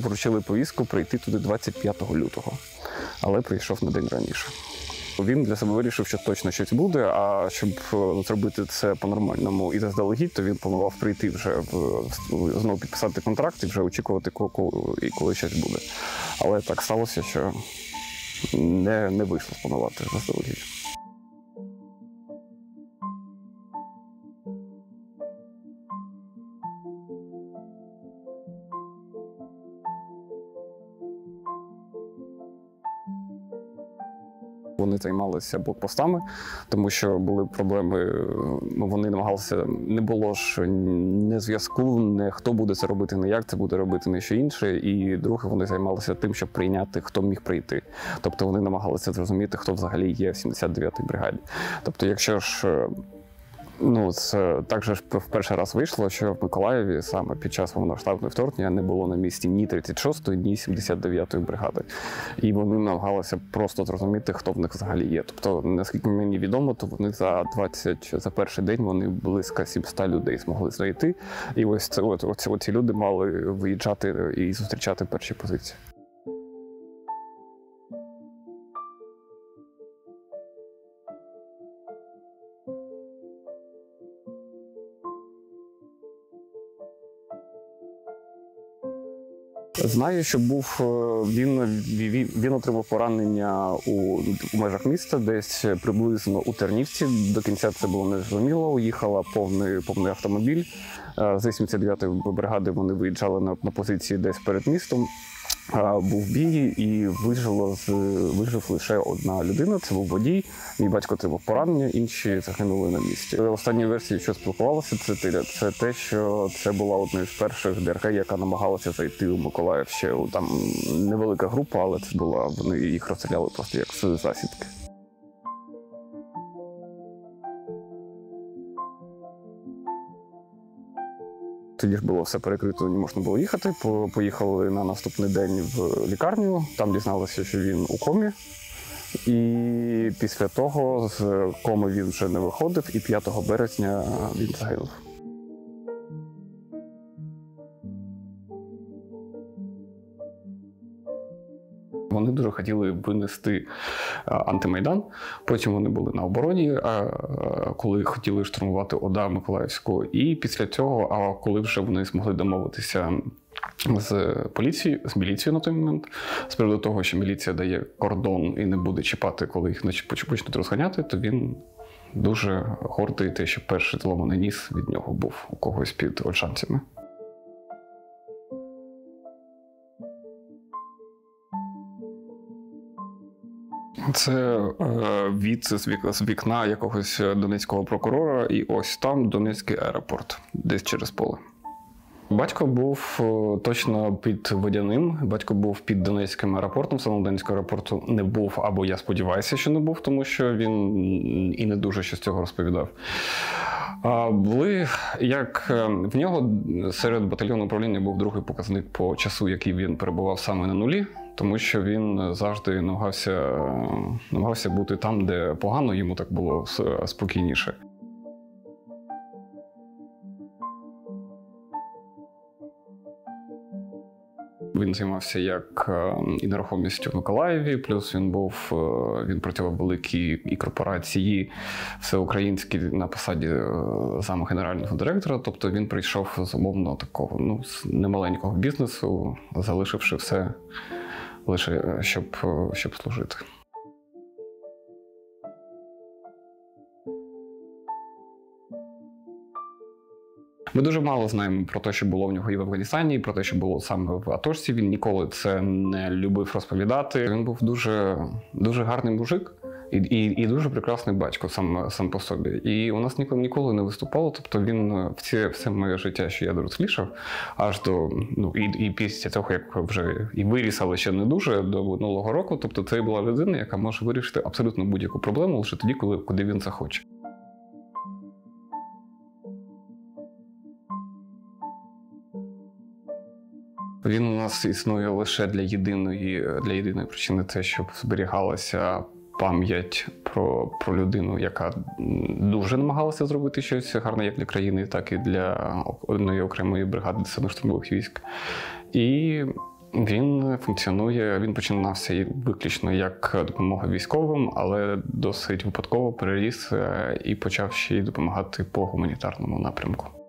вручили повістку прийти туди 25 лютого, але прийшов на день раніше. Він для себе вирішив, що точно щось буде, а щоб зробити це по-нормальному і заздалегідь, то він планував прийти вже, знову підписати контракт і вже очікувати, коли щось буде. Але так сталося, що не вийшло спланувати заздалегідь. Вони займалися блокпостами, тому що були проблеми, вони намагалися, не було ж ні зв'язку, не хто буде це робити, не як це буде робити, не що інше. І друге, вони займалися тим, щоб прийняти, хто міг прийти. Тобто вони намагалися зрозуміти, хто взагалі є в 79-й бригаді. Тобто якщо ж це так же в перший раз вийшло, що в Миколаєві саме під час повномасштабного вторгнення не було на місці ні 36-ї, ні 79-ї бригади. І вони намагалися просто зрозуміти, хто в них взагалі є. Тобто, наскільки мені відомо, то вони за перший день вони близько 700 людей змогли знайти. І ось ці люди мали виїжджати і зустрічати перші позиції. Знаю, що він отримав поранення у межах міста, десь приблизно у Тернівці. До кінця це було незрозуміло. Уїхала повний автомобіль. З 79-ї бригади вони виїжджали на позиції десь перед містом. Був бій і вижив лише одна людина, це був водій. Мій батько отримав поранення, інші загинули на місці. Останні версії, що спілкувалося, це те, що це була одна з перших ДРГ, яка намагалася зайти у Миколаїв. Ще там невелика група, але це була, вони їх розстріляли просто як з засідки. Тоді ж було все перекрито, не можна було їхати. Поїхали на наступний день в лікарню, там дізналися, що він у комі. І після того з коми він вже не виходив, і 5 березня він загинув. Вони дуже хотіли винести антимайдан, потім вони були на обороні, коли хотіли штурмувати ОДА Миколаївську. І після цього, коли вже вони змогли домовитися з міліцією на той момент, з приводу того, що міліція дає кордон і не буде чіпати, коли їх почнуть розганяти, то він дуже гордий те, що перший зломаний ніс від нього був у когось під Ольшанцями. Це від з вікна якогось донецького прокурора, і ось там Донецький аеропорт, десь через поле. Батько був точно під Водяним, батько був під Донецьким аеропортом, самого Донецького аеропорту не був, або я сподіваюся, що не був, тому що він і не дуже що з цього розповідав. Були, як в нього серед батальйону управління був другий показник по часу, який він перебував саме на нулі, тому що він завжди намагався бути там, де погано, йому так було спокійніше. Він займався як і нерухомістю в Миколаєві, плюс він працював в великій і корпорації всеукраїнській на посаді зама генерального директора. Тобто він прийшов з умовно такого, з немаленького бізнесу, залишивши все лише щоб служити. Ми дуже мало знаємо про те, що було в нього і в Афганістані, і про те, що було саме в Атошці. Він ніколи це не любив розповідати. Він був дуже, дуже гарний мужик і дуже прекрасний батько сам по собі. І у нас ніколи не виступало. Тобто він все моє життя, що я дорослішав, аж до, і після того, як вже і виріс, але ще не дуже, до минулого року. Тобто це була людина, яка може вирішити абсолютно будь-яку проблему лише тоді, куди він захоче. Він у нас існує лише для єдиної причини, те, щоб зберігалася пам'ять про людину, яка дуже намагалася зробити щось гарне як для країни, так і для одної окремої бригади десантно-штурмових військ. І Він функціонує, він починався виключно як допомога військовим, але досить випадково переріс і почав ще й допомагати по гуманітарному напрямку.